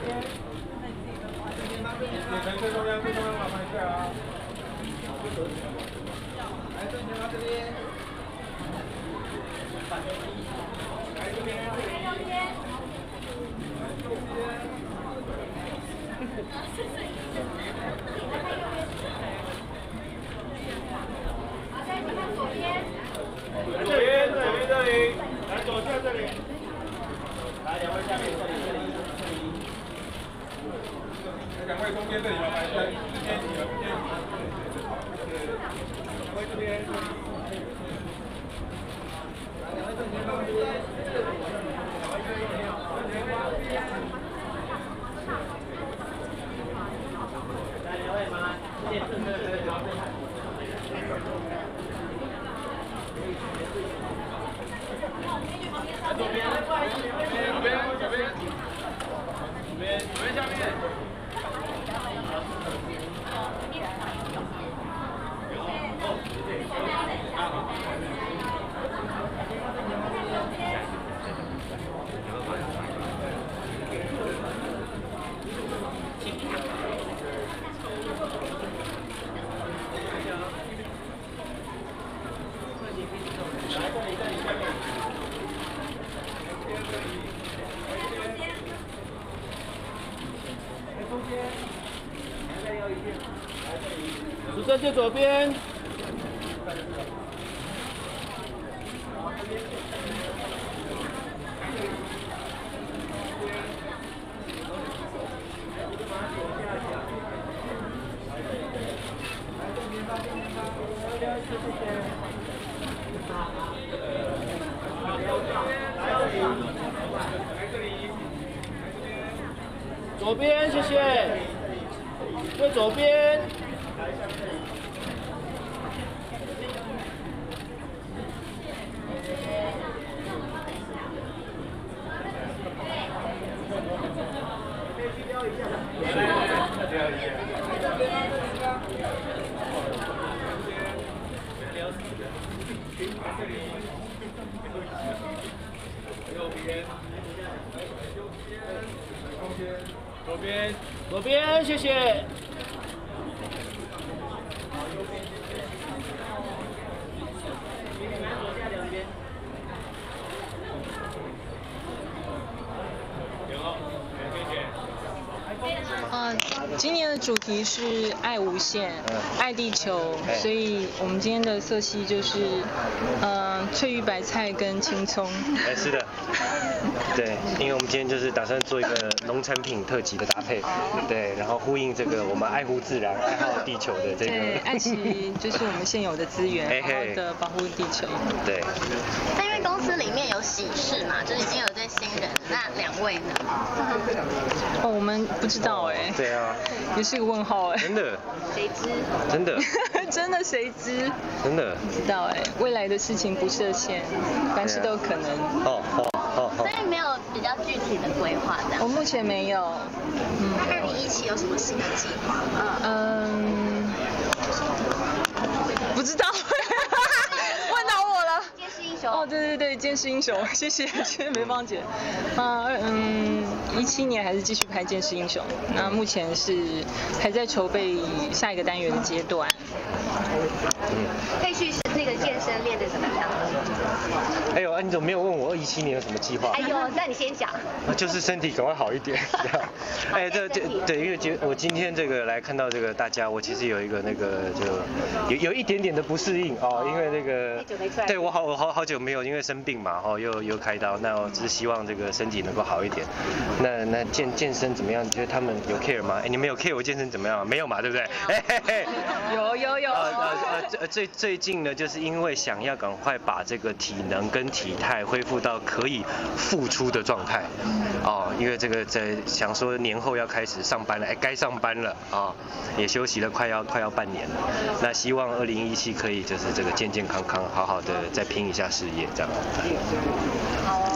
最重要，最重要，麻烦一下啊！来，正前到这边。来这边。这里，这里，来左下这里。来，两位下面这里。两位中间这里麻烦一下，之间你了，之间你。两位这边。两位正前方这边。来，两位麻烦，这边正正。左边，左边，左边，下面。主持人就左边。左边，谢谢。对，左边。左边，左边，谢谢。 今年的主题是爱无限，爱地球，所以我们今天的色系就是翠玉白菜跟青葱。 是的，对，因为我们今天就是打算做一个农产品特辑的搭配，对，然后呼应这个我们爱护自然、爱好地球的这个。 对，爱惜就是我们现有的资源，好好的保护地球。 对。 那因为公司里面有喜事嘛，就是已经有对新人，那两位呢？ 哦，我们不知道哎。 对啊。 也是个问号哎。 真的。 谁知？ 真的。 真的谁知？ 真的。 不知道哎，未来的事情不设限，凡事都有可能。 所以没有比较具体的规划的。 我目前没有。 那2017有什么新的计划吗？ 不知道。问到我了。 剑士英雄。 哦，对，剑士英雄，谢谢梅芳姐。17年还是继续拍剑士英雄，那目前是还在筹备下一个单元的阶段。 佩旭是那个健身练得怎么样？ 哎呦，你怎么没有问我2017年有什么计划？ 哎呦，那你先讲。 就是身体赶快好一点。哎，对，因为我今天这个来看到这个大家，我其实有一个那个就有一点点的不适应哦，因为那个对我好久没有因为生病嘛，又开刀，那我只是希望这个身体能够好一点。那健身怎么样？你觉得他们有 care 吗？哎，你们有 care 我健身怎么样？没有嘛，对不对？ 有。 最近呢，就是因为想要赶快把这个体能跟体态恢复到可以复出的状态，因为这个在想说年后要开始上班了，该上班了啊，也休息了快要半年了，那希望2017可以就是这个健健康康，好好的再拼一下事业这样。 好。